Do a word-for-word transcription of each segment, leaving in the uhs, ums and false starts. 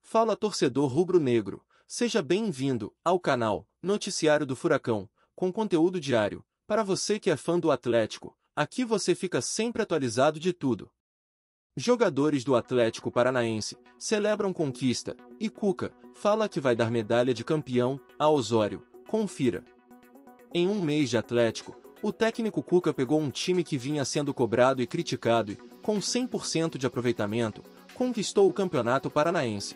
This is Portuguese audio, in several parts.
Fala torcedor rubro-negro, seja bem-vindo ao canal Noticiário do Furacão, com conteúdo diário. Para você que é fã do Atlético, aqui você fica sempre atualizado de tudo. Jogadores do Atlético Paranaense celebram conquista e Cuca fala que vai dar medalha de campeão a Osório. Confira. Em um mês de Atlético, o técnico Cuca pegou um time que vinha sendo cobrado e criticado e, com cem por cento de aproveitamento, conquistou o Campeonato Paranaense.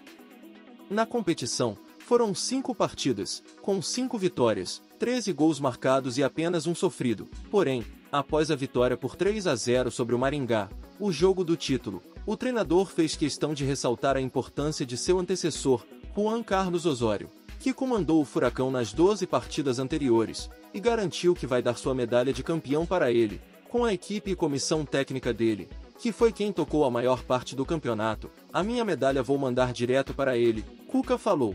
Na competição, foram cinco partidas, com cinco vitórias, treze gols marcados e apenas um sofrido. Porém, após a vitória por três a zero sobre o Maringá, o jogo do título, o treinador fez questão de ressaltar a importância de seu antecessor, Juan Carlos Osório, que comandou o Furacão nas doze partidas anteriores, e garantiu que vai dar sua medalha de campeão para ele, com a equipe e comissão técnica dele, que foi quem tocou a maior parte do campeonato. A minha medalha vou mandar direto para ele, Cuca falou.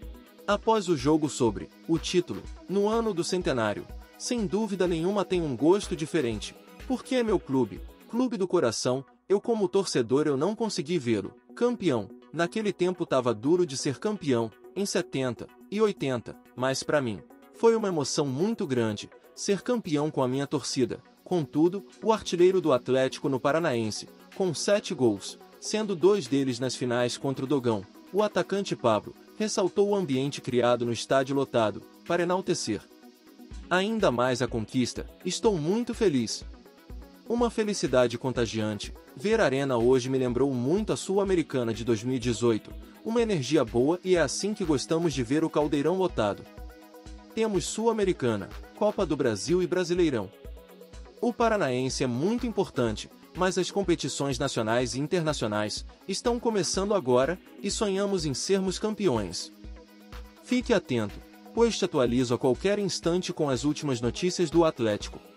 Após o jogo sobre o título, no ano do centenário, sem dúvida nenhuma tem um gosto diferente, porque é meu clube, clube do coração. Eu como torcedor eu não consegui vê-lo campeão. Naquele tempo tava duro de ser campeão, em setenta e oitenta, mas para mim, foi uma emoção muito grande, ser campeão com a minha torcida. Contudo, o artilheiro do Atlético no Paranaense, com sete gols, sendo dois deles nas finais contra o Dogão, o atacante Pablo, ressaltou o ambiente criado no estádio lotado, para enaltecer ainda mais a conquista. Estou muito feliz. Uma felicidade contagiante. Ver a Arena hoje me lembrou muito a Sul-Americana de dois mil e dezoito, uma energia boa e é assim que gostamos de ver o Caldeirão lotado. Temos Sul-Americana, Copa do Brasil e Brasileirão. O Paranaense é muito importante, mas as competições nacionais e internacionais estão começando agora e sonhamos em sermos campeões. Fique atento, pois te atualizo a qualquer instante com as últimas notícias do Atlético.